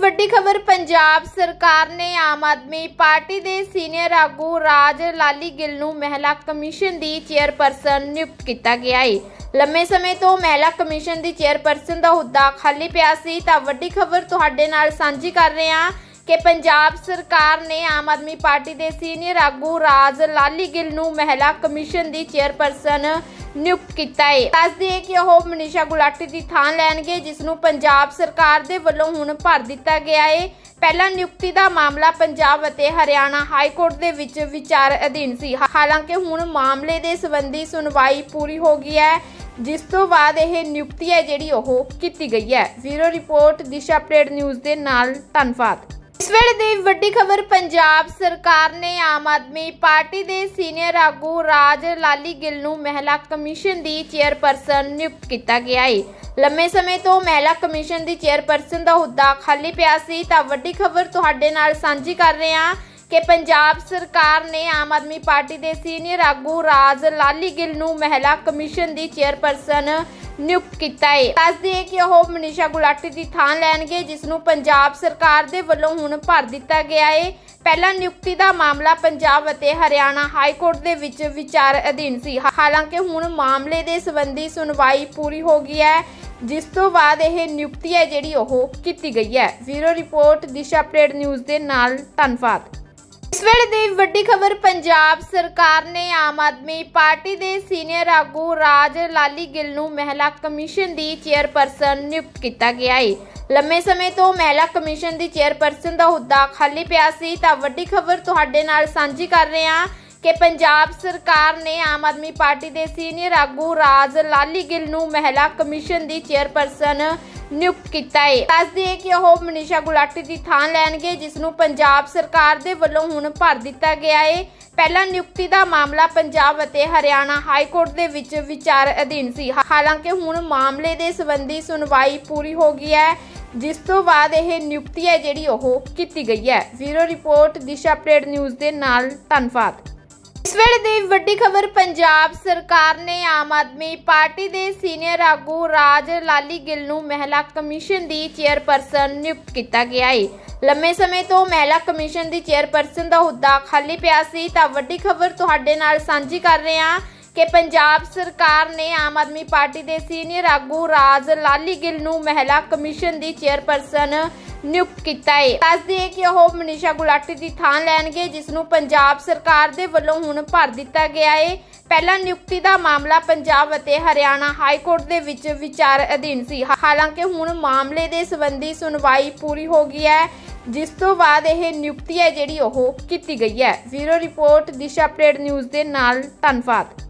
ਵੱਡੀ ਖਬਰ ਪੰਜਾਬ ਸਰਕਾਰ ਨੇ ਆਮ ਆਦਮੀ ਪਾਰਟੀ ਦੇ ਸੀਨੀਅਰ ਆਗੂ ਰਾਜ ਲਾਲੀ ਗਿੱਲ ਨੂੰ ਮਹਿਲਾ ਕਮਿਸ਼ਨ ਦੀ ਚੇਅਰਪਰਸਨ ਨਿਯੁਕਤ ਕੀਤਾ ਗਿਆ ਹੈ। ਲੰਮੇ ਸਮੇਂ ਤੋਂ ਮਹਿਲਾ ਕਮਿਸ਼ਨ ਦੀ ਚੇਅਰਪਰਸਨ ਦਾ ਅਹੁਦਾ ਖਾਲੀ ਪਿਆ ਸੀ ਤਾਂ ਵੱਡੀ ਖਬਰ ਤੁਹਾਡੇ ਨਾਲ ਸਾਂਝੀ ਕਰ ਰਹੇ ਹਾਂ ਕਿ ਪੰਜਾਬ ਸਰਕਾਰ ਨੇ ਆਮ ਆਦਮੀ ਪਾਰਟੀ ਦੇ ਸੀਨੀਅਰ ਆਗੂ ਰਾਜ ਲਾਲੀ ਗਿੱਲ ਨੂੰ ਮਹਿਲਾ ਕਮਿਸ਼ਨ ਦੀ ਚੇਅਰਪਰਸਨ नियुक्त किया है। दस दिए कि वह मनीषा गुलाटी की थां लैणगे जिसनूं पंजाब सरकार दे वल्लों हुण भर दिता गया है। पहला नियुक्ति का मामला पंजाब अते हरियाणा हाई कोर्ट दे विच विचार अधीन सी, हालांकि हुण मामले दे संबंधी सुनवाई पूरी हो गई है, जिस तो बाद यह नियुक्ति है जिहड़ी ओह कीती गई है। Bureau report Disha update news दे नाल धन्नवाद। इस वेले दी वड्डी खबर पंजाब सरकार ने आम आदमी पार्टी दे सीनियर आगू राज लाली गिल नूं महिला कमीशन दी चेयरपर्सन नियुक्त किया गया है। लंबे समय तो महिला कमीशन दी चेयरपर्सन दा अहुदा खाली पिया सी तां वड्डी खबर तुहाडे नाल साझी कर रहे हां कि पंजाब सरकार ने आम आदमी पार्टी दे सीनियर आगू राज लाली गिल नूं महिला कमीशन दी चेयरपर्सन नियुक्त किया है। दस दिए कि वह मनीषा गुलाटी की थां लैणगे जिसनूं पंजाब सरकार दे वल्लों हुण भर दिता गया है। पहला नियुक्ति का मामला पंजाब अते हरियाणा हाई कोर्ट दे विच विचार अधीन सी, हालांकि हुण मामले दे संबंधी सुनवाई पूरी हो गई है, जिस तो बाद यह नियुक्ति है जिहड़ी ओह कीती गई है। Bureau report Disha update news दे नाल धन्नवाद। इस वेले दी वड्डी खबर पंजाब सरकार ने आम आदमी पार्टी दे सीनियर आगू राज लाली गिल नूं महिला कमीशन दी चेयरपर्सन नियुक्त किया गया है। लंबे समय तो महिला कमीशन दी चेयरपर्सन दा अहुदा खाली पिया सी तां वड्डी खबर तुहाडे नाल साझी कर रहे हां कि पंजाब सरकार ने आम आदमी पार्टी दे सीनियर आगू राज लाली गिल नूं महिला कमीशन दी चेयरपर्सन नियुक्त किया है। दस दिए कि वह मनीषा गुलाटी की थां लैणगे जिसनूं पंजाब सरकार दे वल्लों हुण भर दिता गया है। पहला नियुक्ति का मामला पंजाब अते हरियाणा हाई कोर्ट दे विच विचार अधीन सी, हालांकि हुण मामले दे संबंधी सुनवाई पूरी हो गई है, जिस तो बाद यह नियुक्ति है जिहड़ी ओह कीती गई है। Bureau report Disha update news दे नाल धन्नवाद। इस वेले दी वड्डी खबर पंजाब सरकार ने आम आदमी पार्टी दे सीनियर आगू राज लाली गिल नूं महिला कमीशन दी चेयरपर्सन नियुक्त किया गया है। लंबे समय तो महिला कमीशन दी चेयरपर्सन दा अहुदा खाली पिया सी तां वड्डी खबर तुहाडे नाल साझी कर रहे हां कि पंजाब सरकार ने आम आदमी पार्टी दे सीनियर आगू राज लाली गिल नूं महिला कमीशन दी चेयरपर्सन नियुक्त किया है। दस दिए कि वह मनीषा गुलाटी की थां लैणगे जिसनूं पंजाब सरकार दे वल्लों हुण भर दिता गया है। पहला नियुक्ति का मामला पंजाब अते हरियाणा हाई कोर्ट दे विच विचार अधीन सी, हालांकि हुण मामले दे संबंधी सुनवाई पूरी हो गई है, जिस तो बाद यह नियुक्ति है जिहड़ी ओह कीती गई है। Bureau report Disha update news दे नाल धन्नवाद।